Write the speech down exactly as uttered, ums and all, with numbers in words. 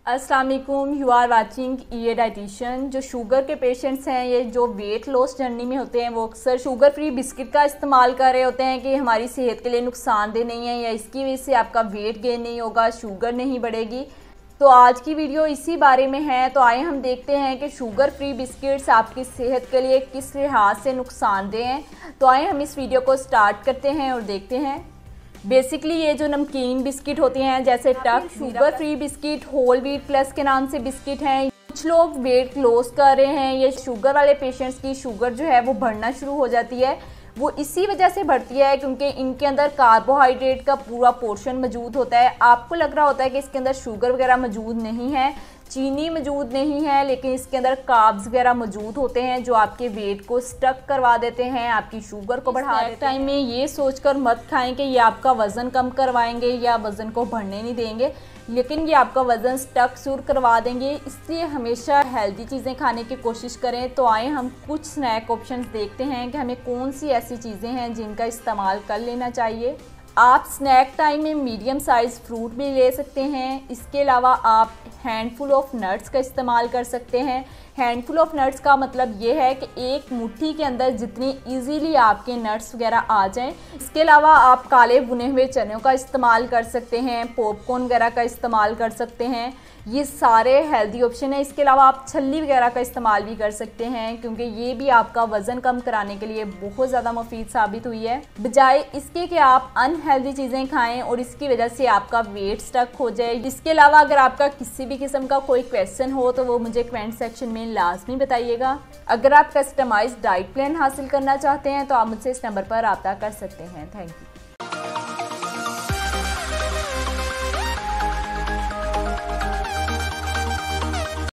अस्सलाम वालेकुम, you are watching ये डाइटिशियन। जो शुगर के पेशेंट्स हैं, ये जो वेट लॉस जर्नी में होते हैं, वो अक्सर शुगर फ्री बिस्किट का इस्तेमाल कर रहे होते हैं कि हमारी सेहत के लिए नुकसानदेह नहीं है या इसकी वजह से आपका वेट गेन नहीं होगा, शुगर नहीं बढ़ेगी। तो आज की वीडियो इसी बारे में है। तो आए हम देखते हैं कि शुगर फ्री बिस्किट्स आपकी सेहत के लिए किस लिहाज से नुकसानदेह हैं। तो आए हम इस वीडियो को स्टार्ट करते हैं और देखते हैं। बेसिकली ये जो नमकीन बिस्किट होते हैं, जैसे टक, sugar free biscuit, whole wheat plus के नाम से बिस्किट हैं। कुछ लोग वेट लॉस कर रहे हैं। ये शुगर वाले पेशेंट्स की शुगर जो है वो बढ़ना शुरू हो जाती है। वो इसी वजह से बढ़ती है क्योंकि इनके अंदर कार्बोहाइड्रेट का पूरा पोर्शन मौजूद होता है। आपको लग रहा होता है कि इसके अंदर शुगर वगैरह मौजूद नहीं है, चीनी मौजूद नहीं है, लेकिन इसके अंदर कार्ब्स वगैरह मौजूद होते हैं जो आपके वेट को स्टक करवा देते हैं, आपकी शुगर को बढ़ा देते हैं। टाइम में ये सोचकर मत खाएं कि ये आपका वज़न कम करवाएंगे या वज़न को बढ़ने नहीं देंगे, लेकिन ये आपका वज़न स्टक शुरू करवा देंगे। इसलिए हमेशा हेल्दी चीज़ें खाने की कोशिश करें। तो आए हम कुछ स्नैक ऑप्शंस देखते हैं कि हमें कौन सी ऐसी चीज़ें हैं जिनका इस्तेमाल कर लेना चाहिए। आप स्नैक टाइम में मीडियम साइज़ फ्रूट भी ले सकते हैं। इसके अलावा आप हैंडफुल ऑफ नट्स का इस्तेमाल कर सकते हैं। हैंडफुल ऑफ नट्स का मतलब ये है कि एक मुट्ठी के अंदर जितनी इजीली आपके नट्स वगैरह आ जाएं। इसके अलावा आप काले भुने हुए चनों का इस्तेमाल कर सकते हैं, पॉपकॉर्न वगैरह का इस्तेमाल कर सकते हैं। ये सारे हेल्दी ऑप्शन है। इसके अलावा आप छल्ली वगैरह का इस्तेमाल भी कर सकते हैं क्योंकि ये भी आपका वज़न कम कराने के लिए बहुत ज़्यादा मुफीद साबित हुई है, बजाय इसके कि आप अनहेल्दी चीज़ें खाएं और इसकी वजह से आपका वेट स्टक हो जाए। इसके अलावा अगर आपका किसी भी किस्म का कोई क्वेश्चन हो तो वो मुझे कमेंट सेक्शन में लाजमी बताइएगा। अगर आप कस्टमाइज्ड डाइट प्लान हासिल करना चाहते हैं तो आप मुझसे इस नंबर पर रब्ता कर सकते हैं। Thank you.